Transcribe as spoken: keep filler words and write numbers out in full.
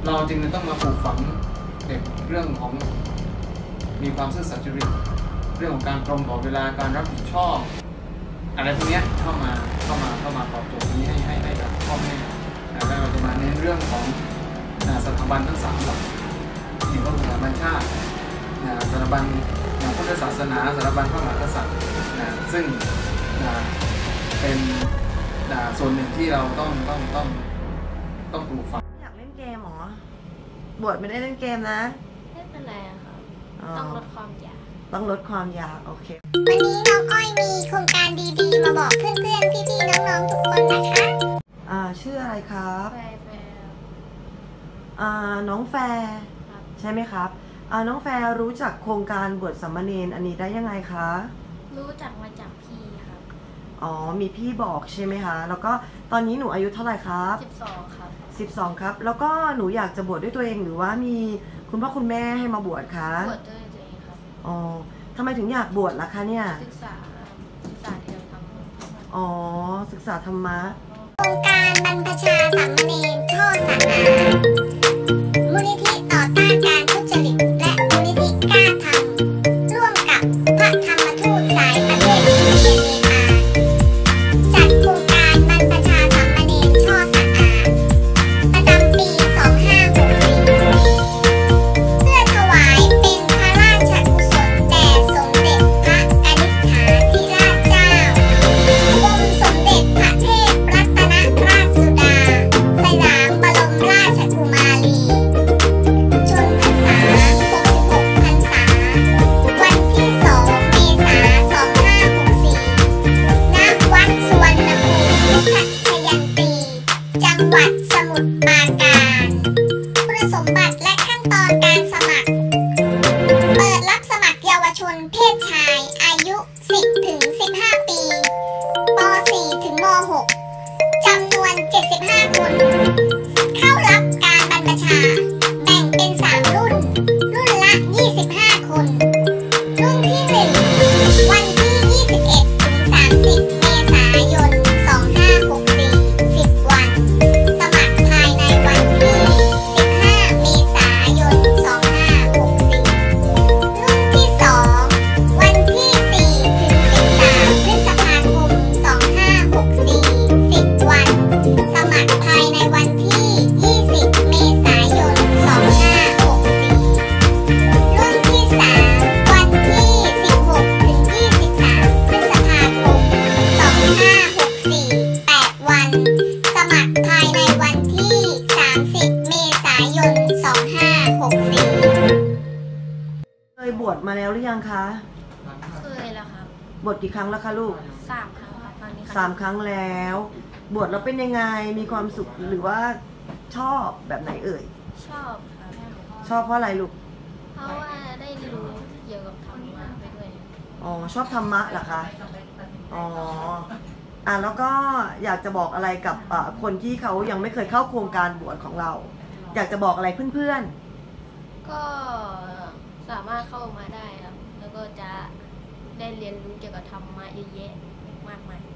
เราจึงต้องมาปลูกฝังเด็กเรื่องของมีความซื่อสัตย์จริตเรื่องของการตรงต่อเวลาการรับผิดชอบอะไรพวกนี้เข้ามาเข้ามาเข้ามาตอบโจทย์นี้ให้ให้ให้กับพ่อแม่แล้วเราจะมาเน้นเรื่องของสถาบันทั้งสามหลักที่ก็คือสถาบันชาติสถาบันพุทธศาสนาสถาบันพระมหากษัตริย์ซึ่งเป็นส่วนหนึ่งที่เราต้องต้องต้องต้องปลูกฝังอยากเล่นเกมหรอบวชไม่ได้เล่นเกมนะไม่เป็นไรครับต้องลดความอยากต้องลดความอยากโอเควันนี้น้องอ้อยมีโครงการดีๆมาบอกเพื่อนๆพี่ๆน้องๆทุกคนนะคะอ่าชื่ออะไรครับแฟร์แฟร์อ่าน้องแฟร์ใช่ไหมครับอ่าน้องแฟร์รู้จักโครงการบวชสามเณรอันนี้ได้ยังไงคะรู้จักมาจากพี่ครับอ๋อมีพี่บอกใช่ไหมคะแล้วก็ตอนนี้หนูอายุเท่าไหร่ครับสิบสองครับสิบสองครับแล้วก็หนูอยากจะบวชด้วยตัวเองหรือว่ามีคุณพ่อคุณแม่ให้มาบวชคะบวชด้วยตัวเองครับอ๋อทำไมถึงอยากบวชล่ะคะเนี่ยศึกษาศึกษาเรื่องธรรมะอ๋อศึกษาธรรมะโครงการบรรพชาสามเณรช่อสังอามูลนิธิต่อต้านการทุจริตและมูลนิธิกล้าทำร่วมกับพระธรรมทูตสายประเทศอินเดียเนปาลจัดโครงการบรรพชาสามเณรช่อสังอาประจำปีสองห้าหกสี่เพื่อถวายเป็นพระราชกุศลแด่สมเด็จพระกนิษฐาธิราชเจ้าวงสมเด็จพระเทพรัตนราชสุดาสยามบรมราชกุมารีชนพรรษาหกสิบหกพรรษาวันที่สองเมษายนสองห้าหกสี่ณวัดสุวรรณภูมิพุทธชยันตีจังหวัดสมุทรปราการคุณสมบัติและขั้นตอนการสมัครเปิดรับสมัครเยาวชนเพศชายอายุ สิบถึงสิบห้า ปีป สี่ถึงม หกจำนวนเจ็ดสิบห้าคนเข้ารับการบรรพชาแบ่งเป็นสามรุ่นรุ่นละยี่สิบห้าคนรุ่นที่หนึ่งวันที่ยี่สิบเอ็ดถึงสามสิบเมษายนสองห้าหกสี่ สิบวันสมัครภายในวันที่สิบห้าเมษายนสองห้าหกสี่รุ่นที่สองวันที่สี่ถึงสิบสามพฤษภาคมสองห้าหกสี่ สิบวันสมัครภายในวันที่ยี่สิบเมษายนสองห้าหกสี่รุ่นที่สามวันที่สิบหกถึงยี่สิบสามพฤษภาคมสองห้าหกสี่ แปดวันสมัครภายในวันที่สามสิบเมษายนสองห้าหกสี่เคยบวชมาแล้วหรือยังคะเคยแล้วครับบวชกี่ครั้งแล้วคะลูกสามครั้งครับตอนนี้สามครั้งแล้วบวชแล้วเป็นยังไงมีความสุขหรือว่าชอบแบบไหนเอ่ยชอบครับชอบเพราะอะไรลูกเพราะว่าได้รู้เกี่ยวกับธรรมะไปด้วยอ๋อชอบธรรมะเหรอคะอ๋ออ่ะแล้วก็อยากจะบอกอะไรกับคนที่เขายังไม่เคยเข้าโครงการบวชของเราอยากจะบอกอะไรเพื่อนๆก็สามารถเข้ามาได้ครับแล้วก็จะได้เรียนรู้เกี่ยวกับธรรมะเยอะแยะมากมาย